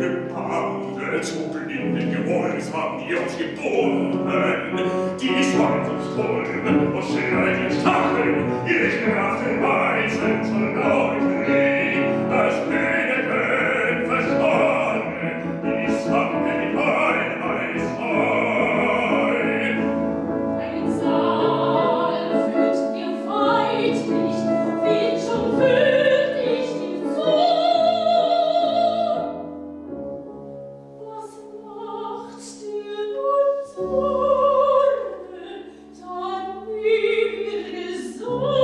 gebandet, so blinden Gehorsam die uns gebunden. Die Schwanzungsträume und Schere die Stacheln, ich werf den Weizen zur Leute, das Königin verstorben, die Sonne die Wein heiß ein. Ein Saal füllt mir weitlich, wie schon füllt ich die Sonne. Was macht dir nun Sorge, dann mir gesagt?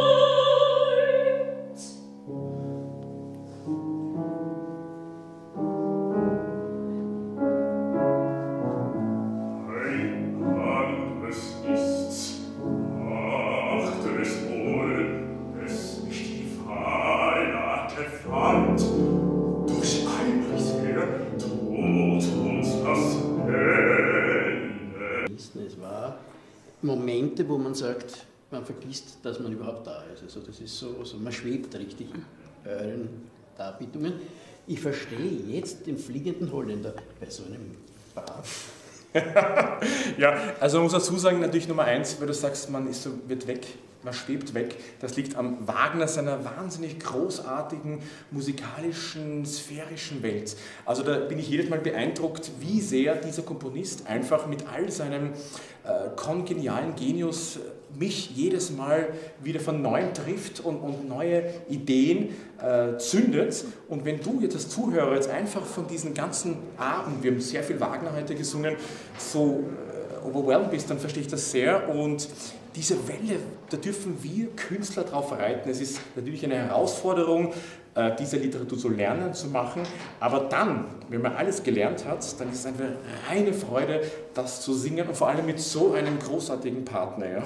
Ein anderes ist's, achte es wohl, es nicht die Fahrlate fand, durch Albrechts Heer droht uns das Ende. Es war Momente, wo man sagt, man vergisst, dass man überhaupt da ist. Also das ist so man schwebt richtig in euren Darbietungen. Ich verstehe jetzt den fliegenden Holländer bei so einem Bad. Ja, also man muss dazu sagen, natürlich Nummer eins, weil du sagst, wird weg, man schwebt weg. Das liegt am Wagner, seiner wahnsinnig großartigen musikalischen, sphärischen Welt. Also da bin ich jedes Mal beeindruckt, wie sehr dieser Komponist einfach mit all seinem kongenialen Genius mich jedes Mal wieder von Neuem trifft und neue Ideen zündet. Und wenn du jetzt als Zuhörer jetzt einfach von diesen ganzen Abend, wir haben sehr viel Wagner heute gesungen, so overwhelmed bist, dann verstehe ich das sehr. Und diese Welle, da dürfen wir Künstler drauf reiten. Es ist natürlich eine Herausforderung, diese Literatur zu lernen, zu machen. Aber dann, wenn man alles gelernt hat, dann ist es einfach reine Freude, das zu singen und vor allem mit so einem großartigen Partner. Ja.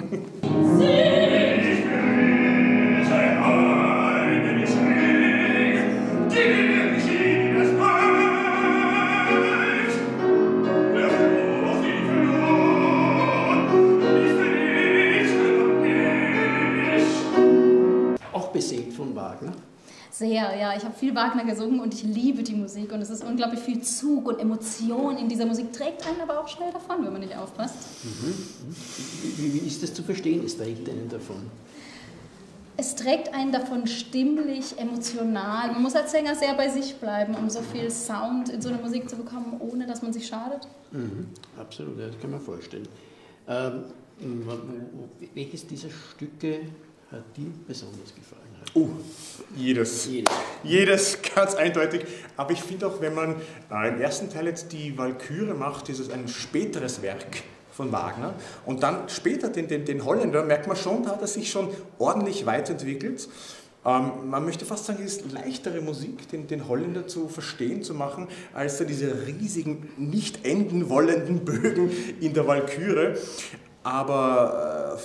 Auch beseelt von Wagner. Sehr, ja. Ich habe viel Wagner gesungen und ich liebe die Musik und es ist unglaublich viel Zug und Emotion in dieser Musik, trägt einen aber auch schnell davon, wenn man nicht aufpasst. Wie ist das zu verstehen? Es trägt einen davon. Es trägt einen davon stimmlich, emotional. Man muss als Sänger sehr bei sich bleiben, um so viel Sound in so eine Musik zu bekommen, ohne dass man sich schadet. Absolut, das kann man vorstellen. Welches dieser Stücke hat dir besonders gefallen? Jedes. Jedes, ganz eindeutig. Aber ich finde auch, wenn man im ersten Teil jetzt die Walküre macht, ist es ein späteres Werk von Wagner. Und dann später den Holländer, merkt man schon, da hat er sich schon ordentlich weiterentwickelt. Man möchte fast sagen, es ist leichtere Musik, den Holländer zu verstehen, zu machen, als dann diese riesigen, nicht enden wollenden Bögen in der Walküre. Aber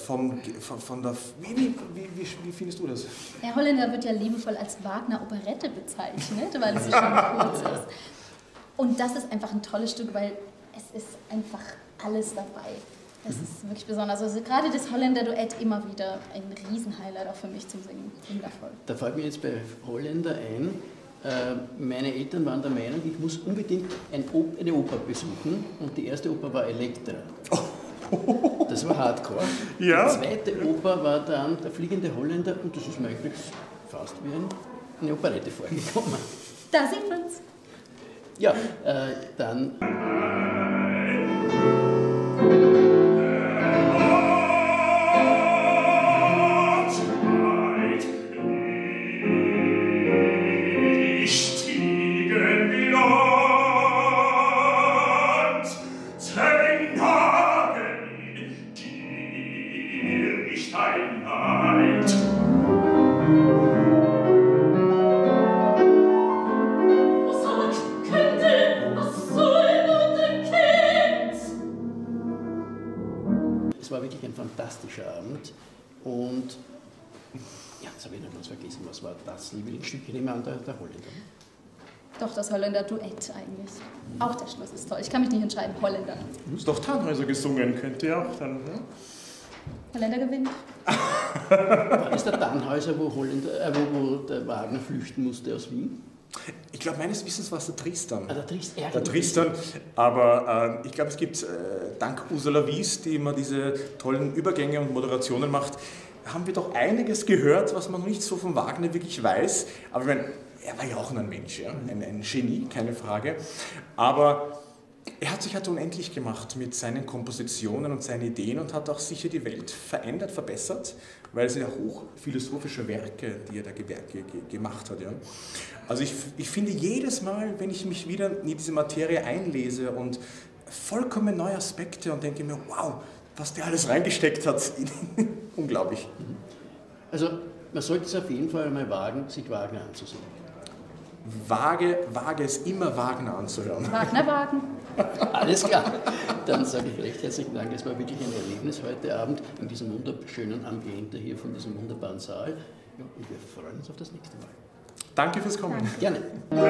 wie findest du das? Der Holländer wird ja liebevoll als Wagner-Operette bezeichnet, weil es schon kurz ist. Und das ist einfach ein tolles Stück, weil es ist einfach alles dabei. Das ist wirklich besonders. Also gerade das Holländer-Duett immer wieder ein Riesenhighlight auch für mich zum Singen. Wundervoll. Da fällt mir jetzt bei Holländer ein, meine Eltern waren der Meinung, ich muss unbedingt eine Oper besuchen und die erste Oper war Elektra. Das war Hardcore. Ja. Die zweite Oper war dann Der fliegende Holländer und das ist mir eigentlich fast wie eine Operette vorgekommen. Da sieht man's. Ja, dann... Es war wirklich ein fantastischer Abend und ja, jetzt habe ich noch ganz vergessen, was war das Lieblingsstück? Ich nehme an, der Holländer. Doch, das Holländer-Duett eigentlich. Auch der Schluss ist toll. Ich kann mich nicht entscheiden. Holländer. Du hast doch Tannhäuser gesungen, könnte ja auch dann. Ja? Holländer gewinnt. War das der Tannhäuser, wo der Wagner flüchten musste aus Wien? Ich glaube, meines Wissens war es der Tristan. Ah, der Tristan. Der Tristan, aber ich glaube, es gibt, dank Ursula Wies, die immer diese tollen Übergänge und Moderationen macht, haben wir doch einiges gehört, was man noch nicht so von Wagner wirklich weiß. Aber ich meine, er war ja auch nur ein Mensch, ja? Ein Genie, keine Frage. Aber er hat sich halt unendlich gemacht mit seinen Kompositionen und seinen Ideen und hat auch sicher die Welt verändert, verbessert, weil es sind ja hochphilosophische Werke, die er da gemacht hat. Ja. Also ich finde jedes Mal, wenn ich mich wieder in diese Materie einlese und vollkommen neue Aspekte und denke mir, wow, was der alles reingesteckt hat, unglaublich. Also man sollte es auf jeden Fall mal wagen, sich Wagner anzusehen. Wage es immer Wagner anzuhören. Wagner wagen. Alles klar. Dann sage ich recht herzlichen Dank. Es war wirklich ein Erlebnis heute Abend in diesem wunderschönen Ambiente hier von diesem wunderbaren Saal. Ja, und wir freuen uns auf das nächste Mal. Danke fürs Kommen. Gerne.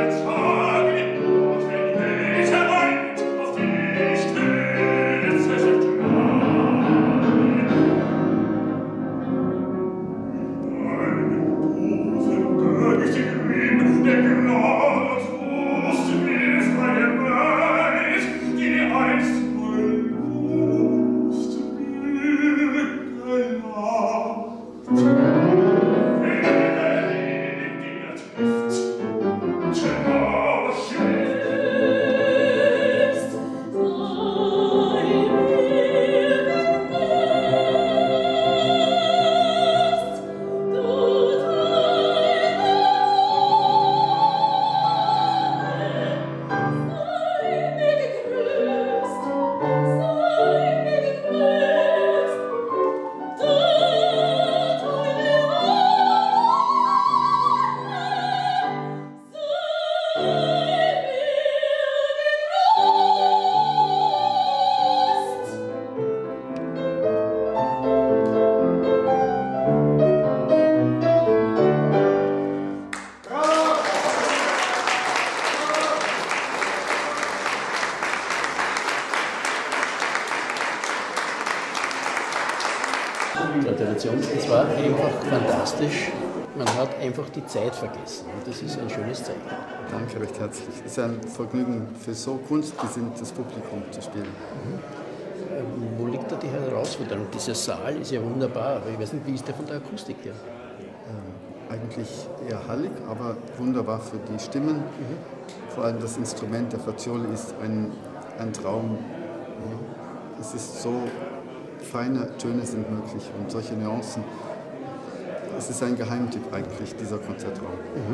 Gratulation, es war einfach fantastisch. Man hat einfach die Zeit vergessen und das ist ein schönes Zeichen. Danke recht herzlich. Es ist ein Vergnügen für so kunstgesinntes Publikum zu spielen. Wo liegt da die Herausforderung? Dieser Saal ist ja wunderbar, aber ich weiß nicht, wie ist der von der Akustik her? Eigentlich eher hallig, aber wunderbar für die Stimmen. Vor allem das Instrument der Faziole ist ein Traum. Es ist so, feine Töne sind möglich und solche Nuancen. Es ist ein Geheimtipp eigentlich, dieser Konzertraum.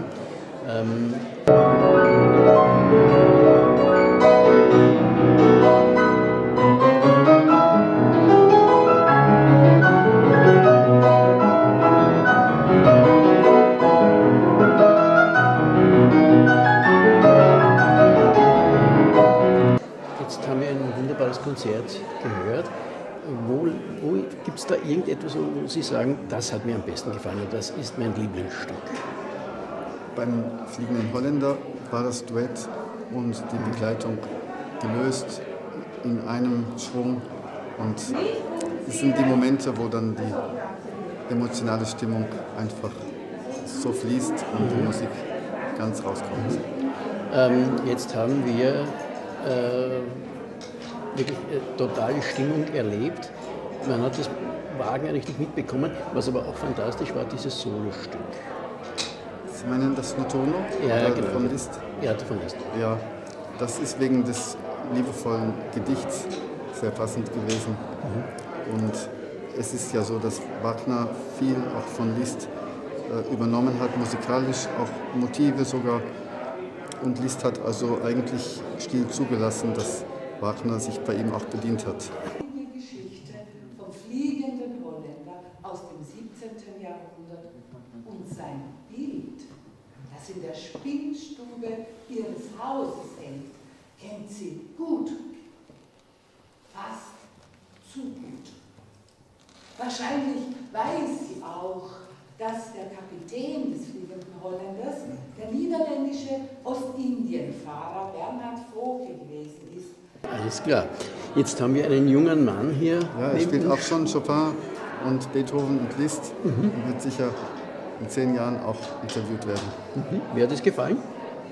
Jetzt haben wir ein wunderbares Konzert gehört. Wo gibt es da irgendetwas, wo Sie sagen, das hat mir am besten gefallen und das ist mein Lieblingsstück? Beim Fliegenden Holländer war das Duett und die Begleitung gelöst in einem Schwung. Und es sind die Momente, wo dann die emotionale Stimmung einfach so fließt und die Musik ganz rauskommt. Jetzt haben wir wirklich totale Stimmung erlebt. Man hat das Wagner richtig mitbekommen. Was aber auch fantastisch war, dieses Solostück. Sie meinen das Noturno? Ja, oder genau. von Liszt? Ja, von Liszt. Ja, das ist wegen des liebevollen Gedichts sehr passend gewesen. Und es ist ja so, dass Wagner viel auch von Liszt übernommen hat, musikalisch auch Motive sogar. Und Liszt hat also eigentlich still zugelassen, dass Wagner sich bei ihm auch bedient hat. Die Geschichte vom Fliegenden Holländer aus dem 17. Jahrhundert und sein Bild, das in der Spinnstube ihres Hauses hängt, kennt sie gut, fast zu gut. Wahrscheinlich weiß sie auch, dass der Kapitän des Fliegenden Holländers der niederländische Ostindienfahrer Bernhard Vogel gewesen ist. Alles klar. Jetzt haben wir einen jungen Mann hier. Ja, er spielt auch schon Chopin und Beethoven und Liszt und wird sicher in 10 Jahren auch interviewt werden. Wie hat es gefallen?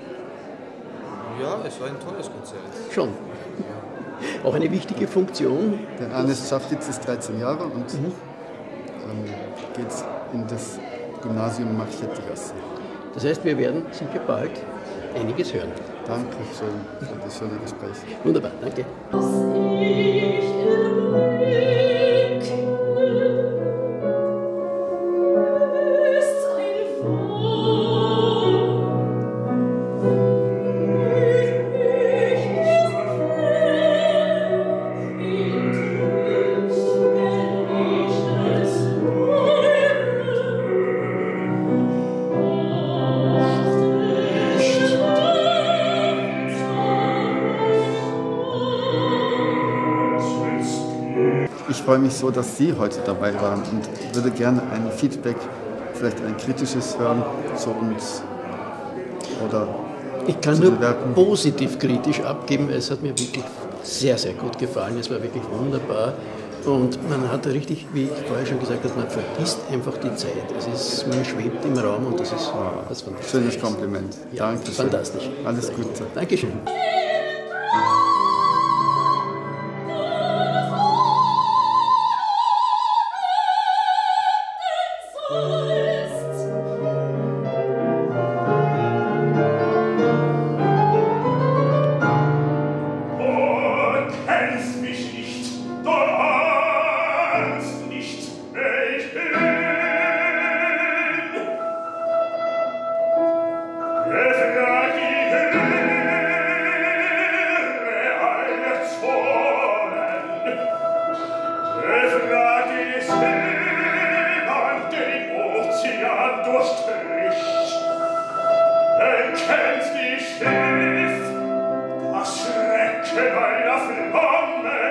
Ja, es war ein tolles Konzert. Schon. Auch eine wichtige Funktion. Der Ernest Schaftitz ist 13 Jahre und geht in das Gymnasium Marchetti-Gasse. Das heißt, wir werden sicher bald einiges hören. Danke schön für das schöne Gespräch. Wunderbar, danke. Was ich erblicke, ist ein Wahn. Ich Ich freue mich so, dass Sie heute dabei waren und würde gerne ein Feedback, vielleicht ein kritisches hören zu uns oder Ich kann zu nur den Werken. positiv kritisch abgeben. Es hat mir wirklich sehr, sehr gut gefallen. Es war wirklich wunderbar. Und man hat richtig, wie ich vorher schon gesagt habe, man vergisst einfach die Zeit. Man schwebt im Raum und das ist was Fantastisches. Schönes Kompliment. Ja, Danke. fantastisch. Alles Gute. Dankeschön. Kennst mich nicht, du ahnst nicht, wer ich bin. Befrag die Höhe aller Zonen. Befrag die Seemann, der den Ozean durchstrich. Erkennt die Schrift, das Schrecken einer Flamme,